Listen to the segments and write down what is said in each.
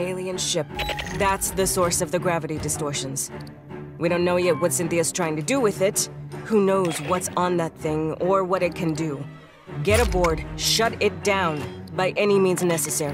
alien ship. That's the source of the gravity distortions. We don't know yet what Cynthia's trying to do with it. Who knows what's on that thing or what it can do. Get aboard, shut it down, by any means necessary.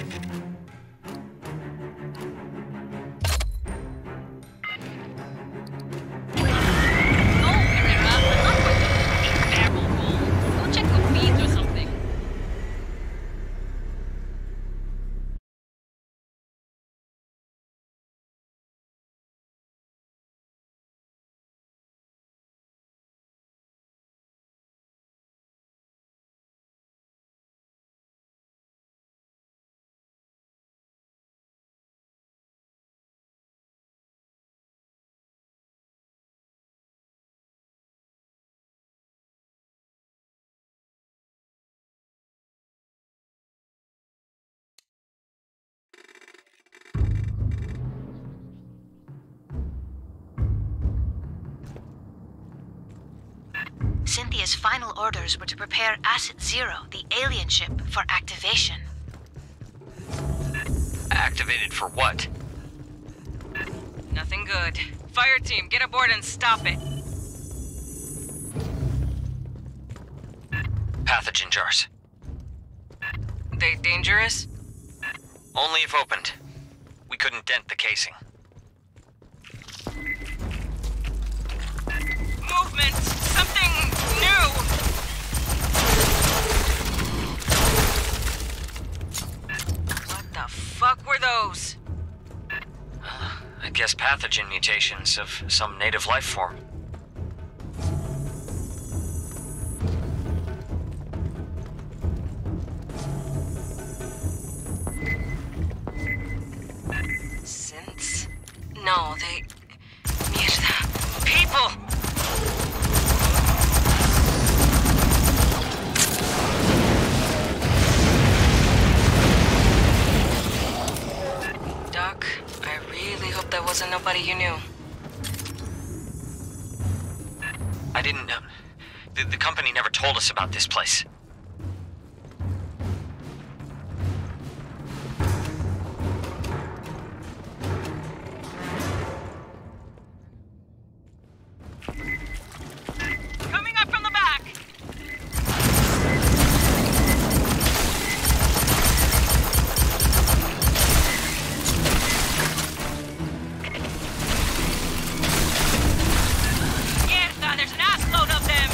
Cynthia's final orders were to prepare Asset Zero, the alien ship, for activation. Activated for what? Nothing good. Fireteam, get aboard and stop it. Pathogen jars. They dangerous? Only if opened. We couldn't dent the casing. Movement! Something new! What the fuck were those? I guess pathogen mutations of some native life form. Synths? No, they... Mierda. People! Doc, I really hope that wasn't nobody you knew. I didn't know. The company never told us about this place. Coming up from the back! Mierda, there's an assload of them!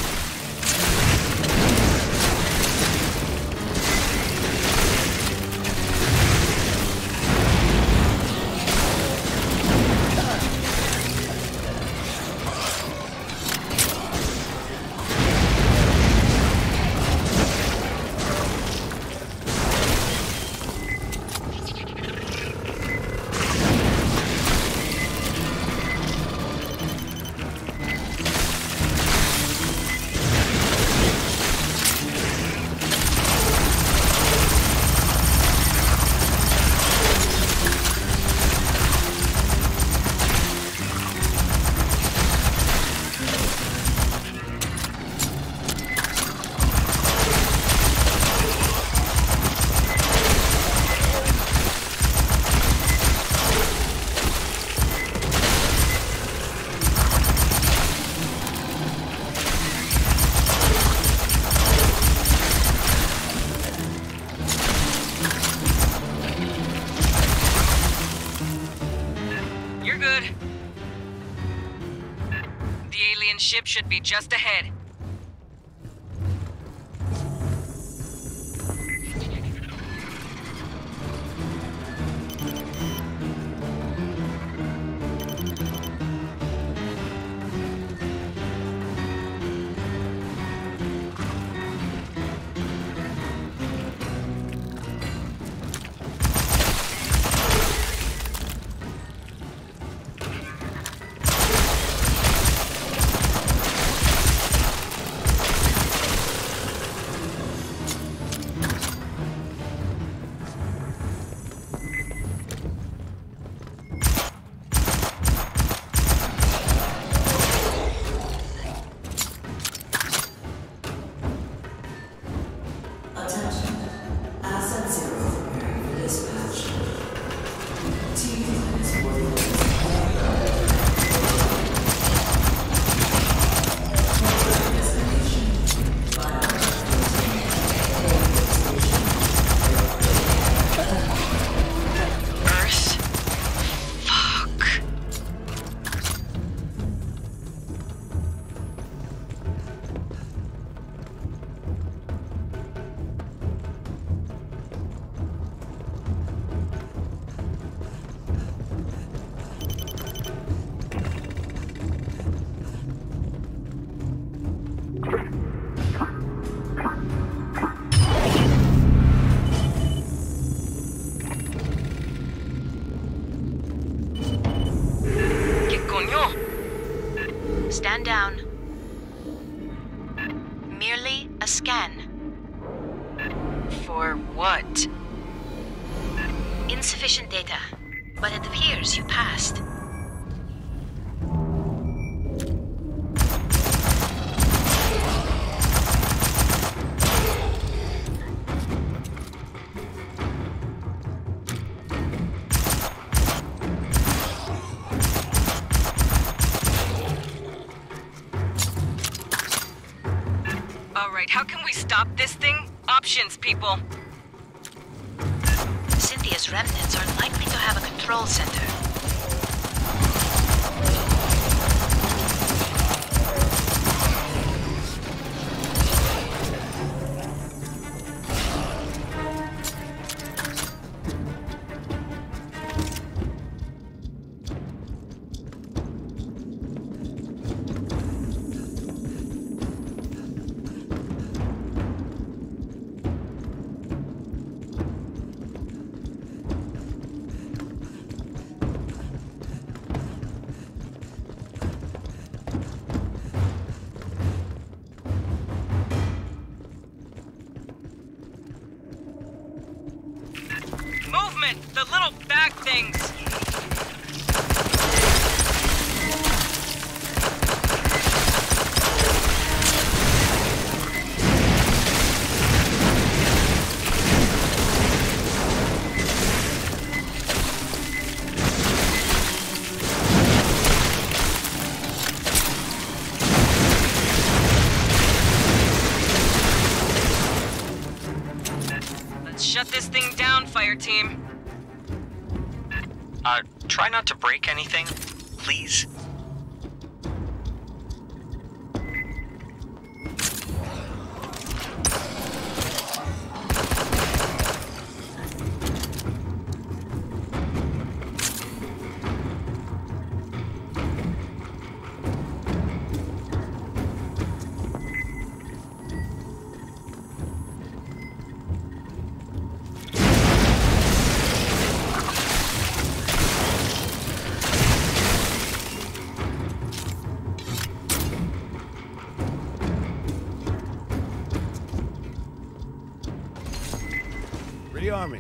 You're good. The alien ship should be just ahead. Stand down. Merely a scan. For what? Insufficient data, but it appears you passed. Alright, how can we stop this thing? Options, people. Cynthia's remnants are likely to have a control center. Movement! The little back things! Let's shut this thing down, Fireteam. Try not to break anything, please. Rearming.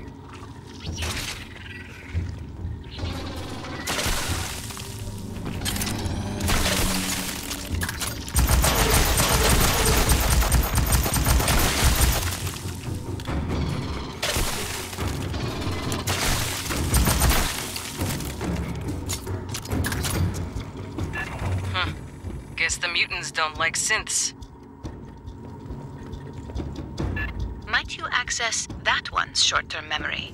Guess the mutants don't like synths. Might you access that one's short-term memory?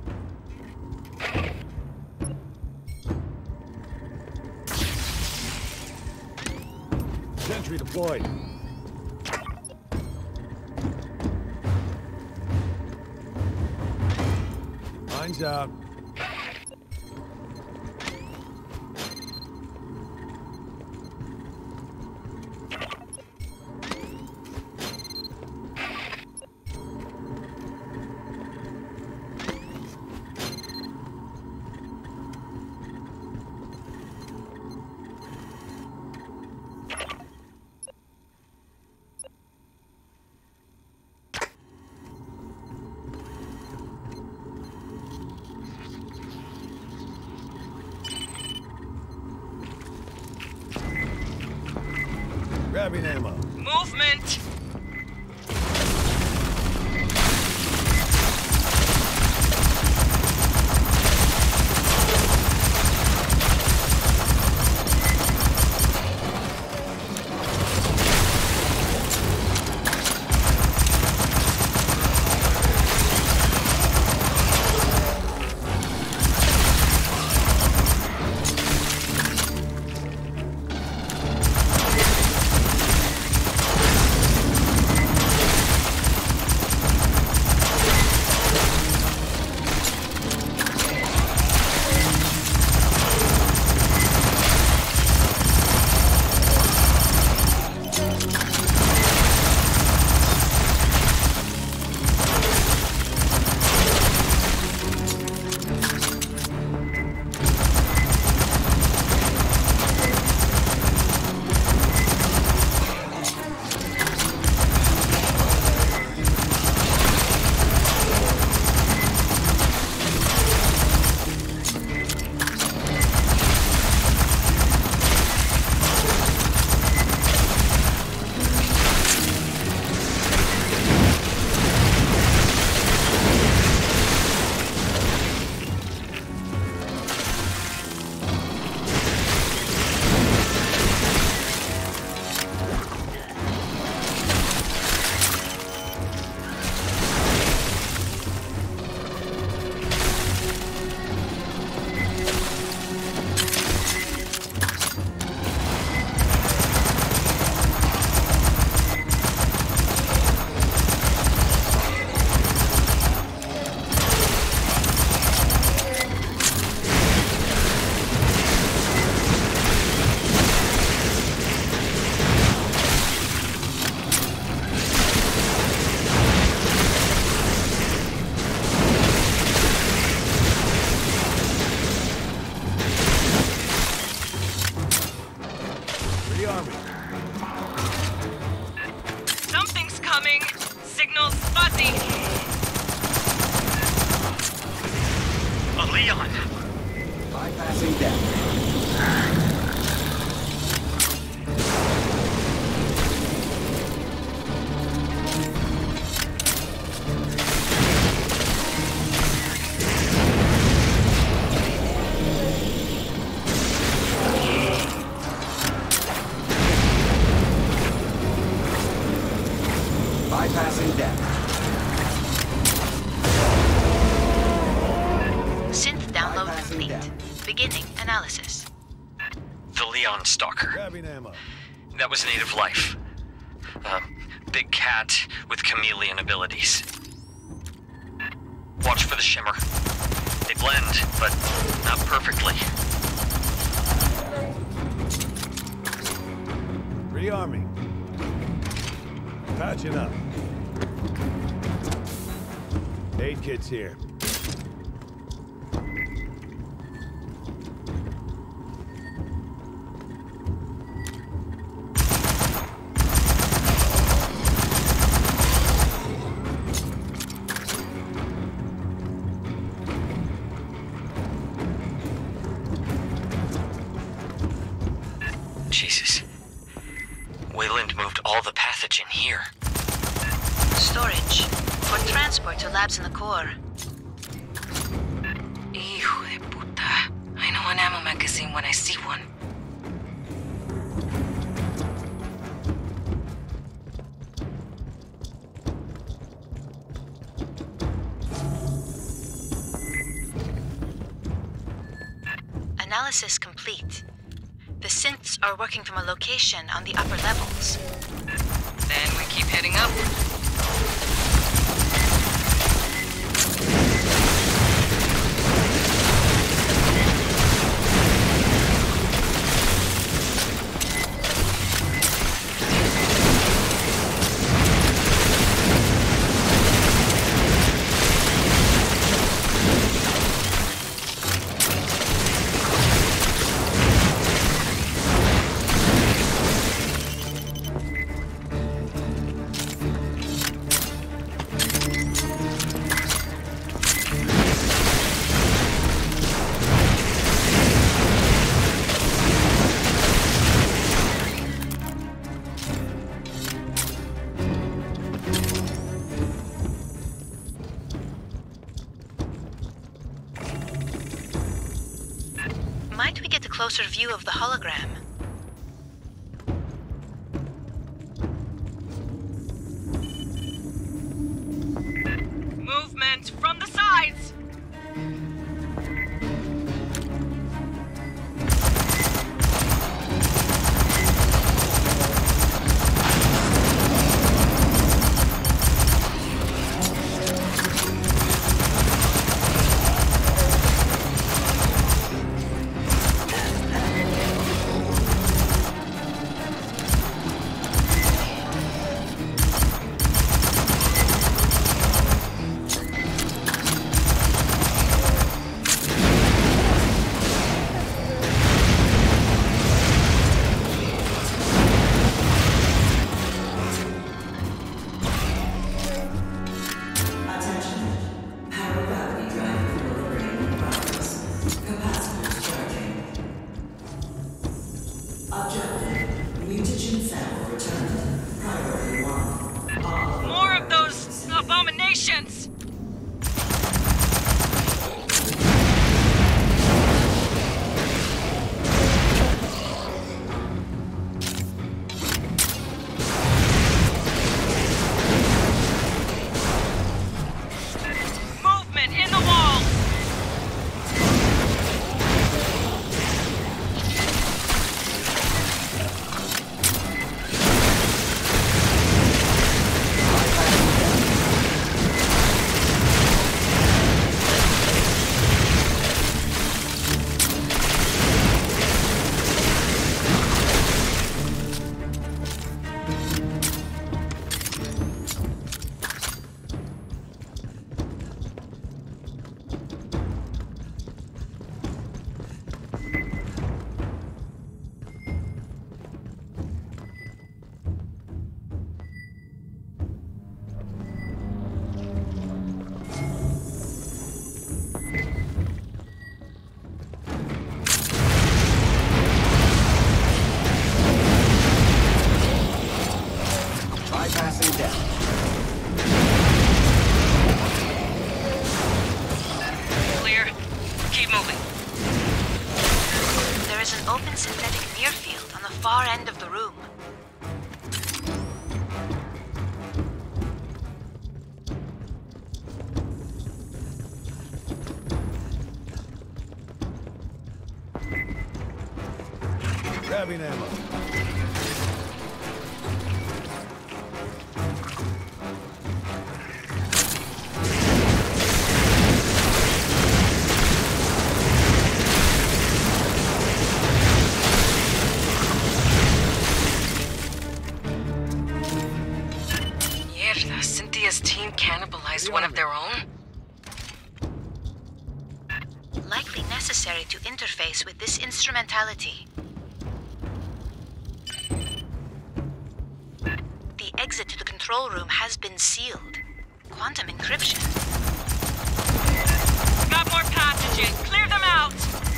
Sentry deployed. Mine's out. Grabbing ammo. Movement! Bypassing death. Bypassing death. Synth download Bypassing complete. death. Beginning analysis. The Leon Stalker. Grabbing ammo. That was native life. Big cat with chameleon abilities. Watch for the shimmer. They blend, but not perfectly. Rearming. Patching up. Aid kit's here. Jesus. Wayland moved all the pathogen here. Storage. For transport to labs in the core. Hijo de puta. I know an ammo magazine when I see one. Analysis complete. The synths are working from a location on the upper levels. Then we keep heading up. Might we get a closer view of the hologram? Movement from the sides! open synthetic near field on the far end of the room. Grabbing ammo. Mierda, Cynthia's team cannibalized one of their own? Likely necessary to interface with this instrumentality. The exit to the control room has been sealed. Quantum encryption. Got more pathogen! Clear them out!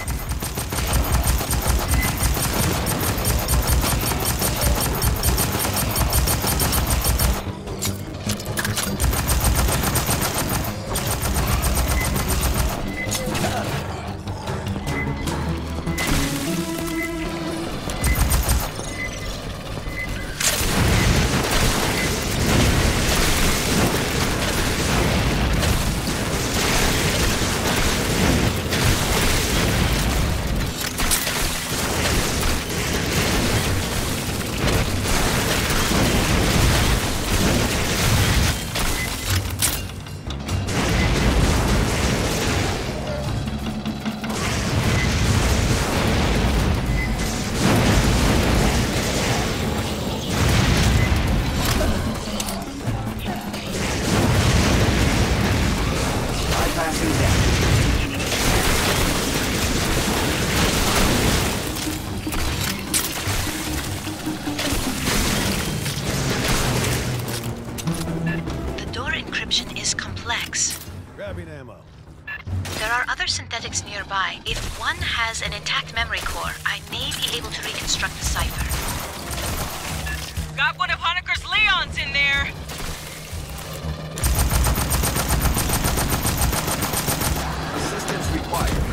Grabbing ammo. There are other synthetics nearby. If one has an intact memory core, I may be able to reconstruct the cipher. Got one of Honecker's Leons in there! Assistance required.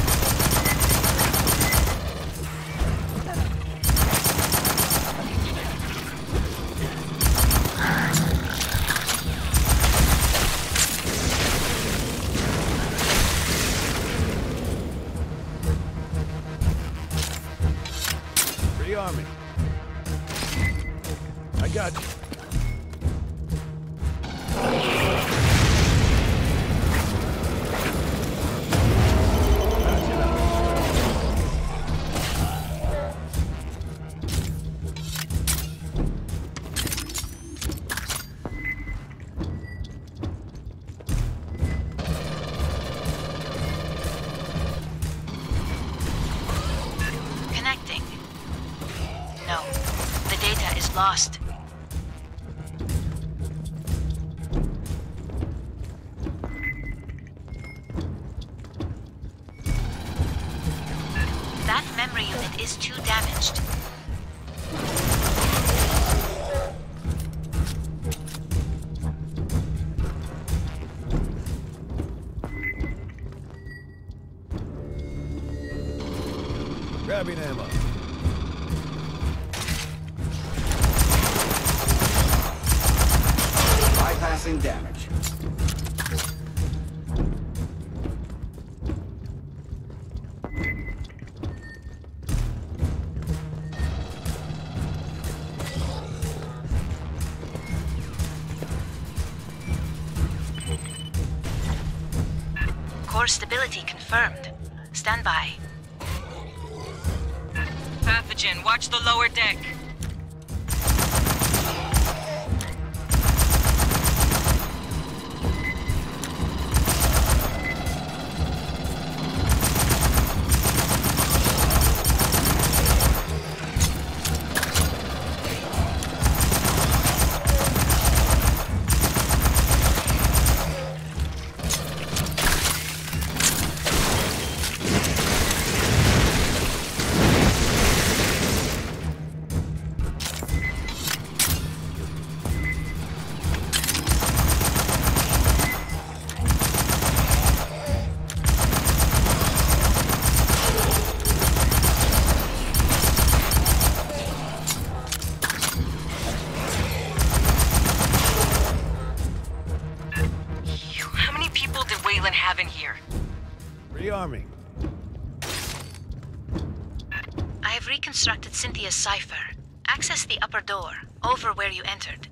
Rearming. I got you. Connecting. No, the data is lost. That memory unit is too damaged. Grabbing ammo. Bypassing damage. Core stability confirmed. Stand by. Pathogen, watch the lower deck. I've reconstructed Cynthia's cipher. Access the upper door, over where you entered.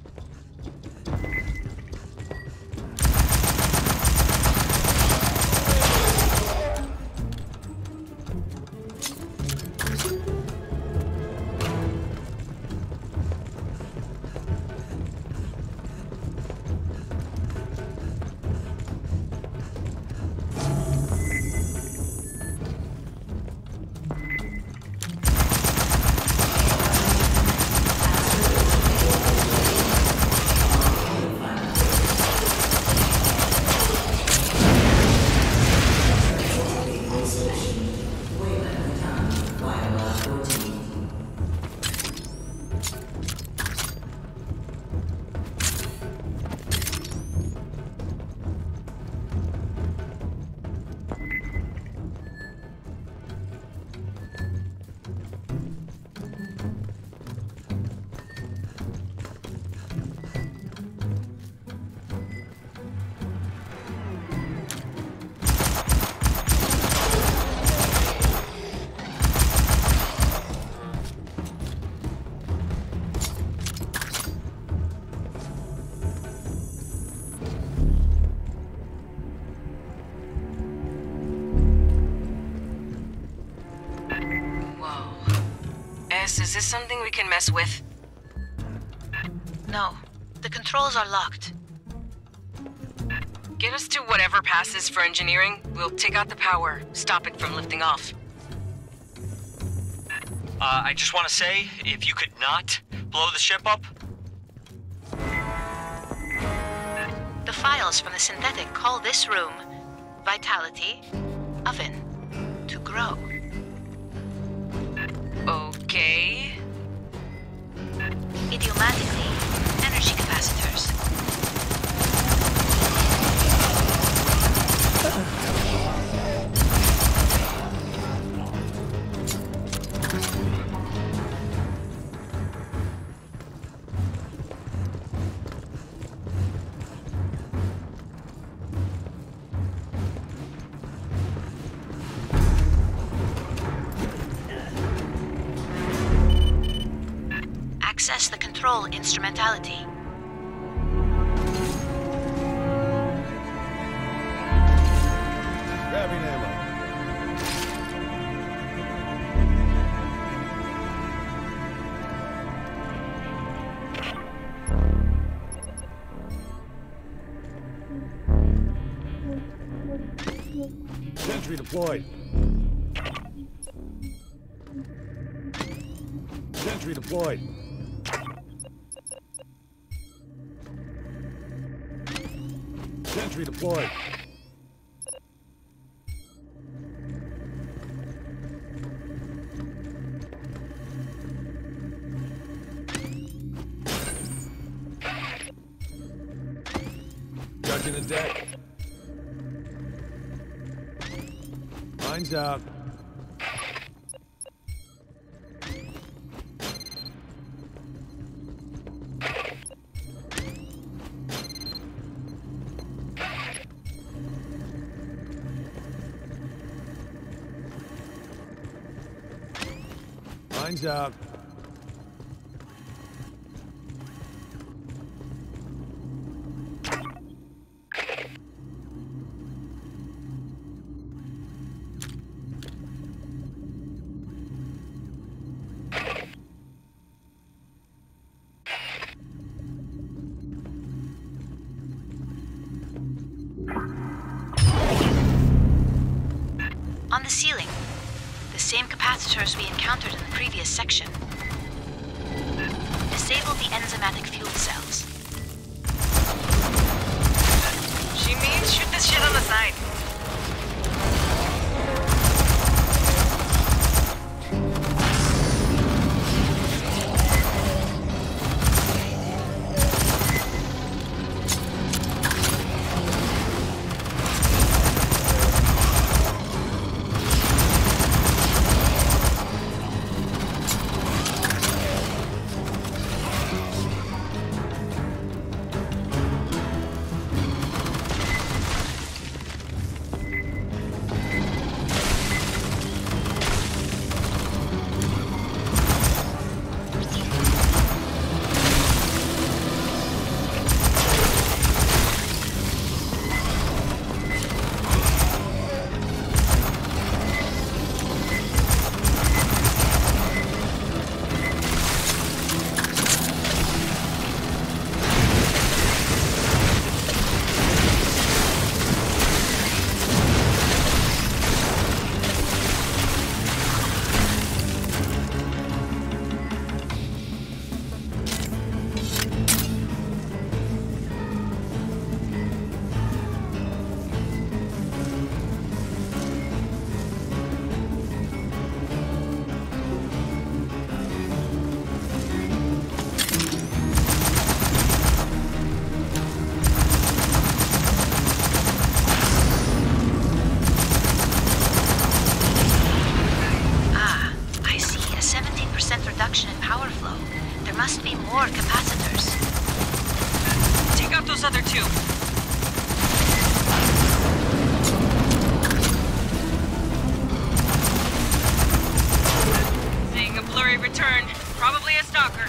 Is this something we can mess with? No. The controls are locked. Get us to whatever passes for engineering. We'll take out the power, stop it from lifting off. I just want to say, if you could not blow the ship up. The files from the synthetic call this room Vitality Oven to grow. Okay. Idiomatically, energy capacitors. Access the control instrumentality. Grabbing ammo. Sentry deployed. Sentry deployed. Sentry deployed. Touching the deck. Mine's out. Mine's out. On the ceiling, the same capacitors we encountered in the previous section. Disable the enzymatic fuel cells. She means shoot this shit on the side. must be more capacitors. Take out those other two. Seeing a blurry return. Probably a stalker.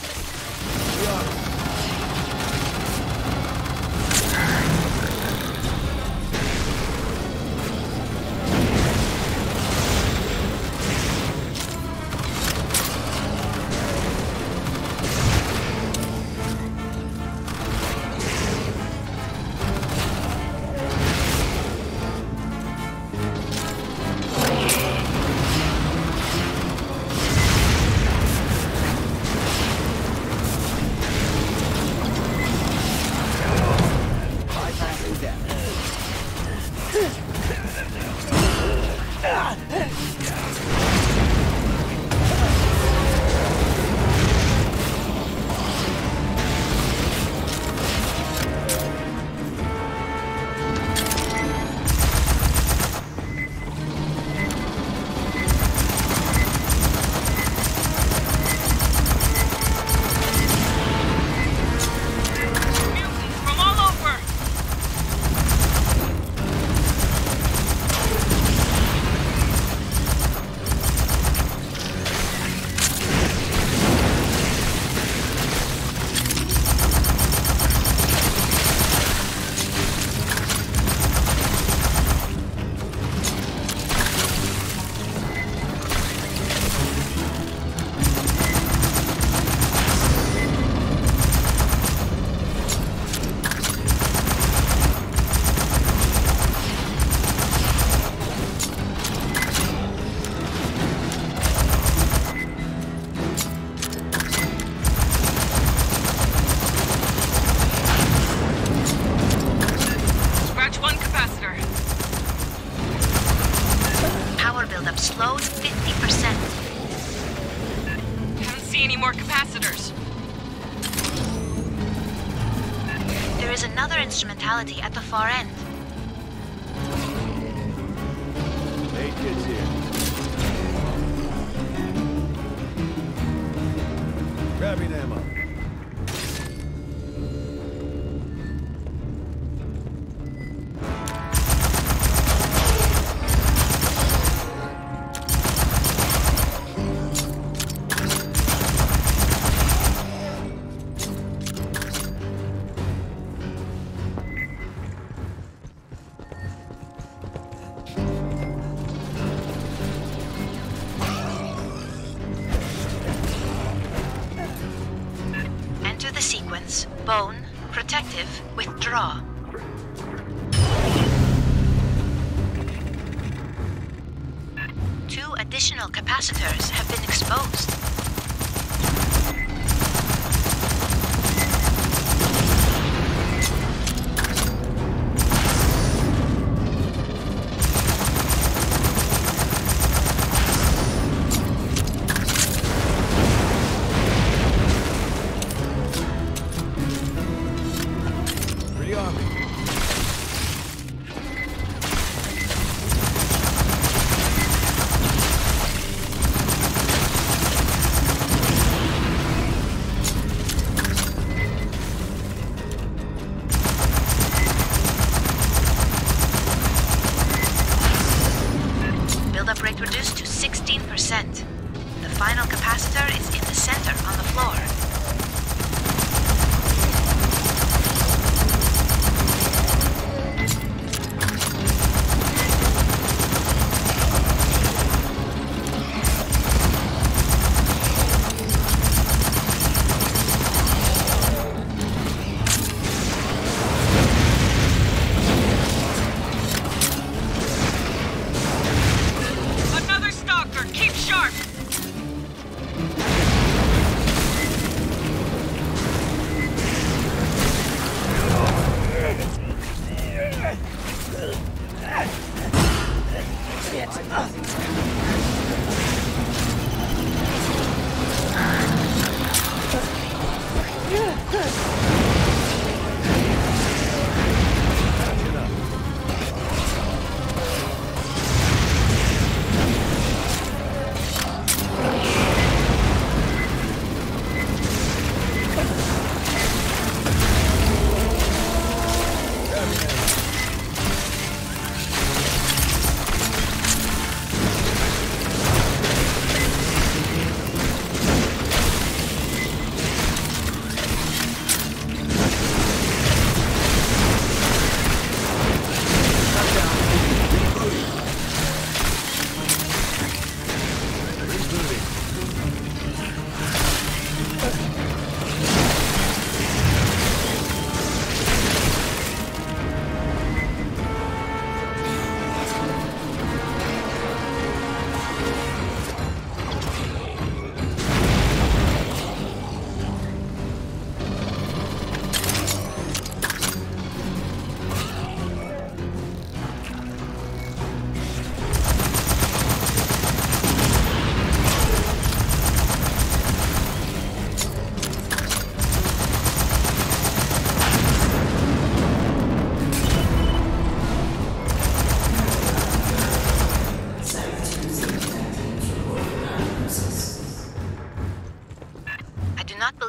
Slowed 50%. Can't see any more capacitors. There is another instrumentality at the far end. Hey, kids here. Grabbing ammo. Sequence, bone, protective, withdraw. Two additional capacitors have been exposed. Build-up rate reduced to 16%. The final capacitor is in the center on the floor.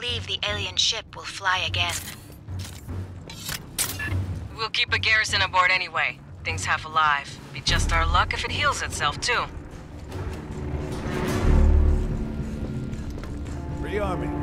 believe the alien ship will fly again. We'll keep a garrison aboard anyway. Thing's half alive. Be just our luck if it heals itself, too. Rearming.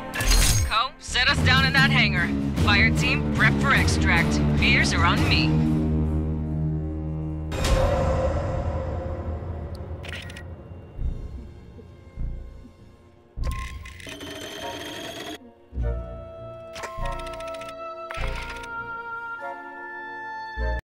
Set us down in that hangar. Fireteam, prep for extract. Fears are on me.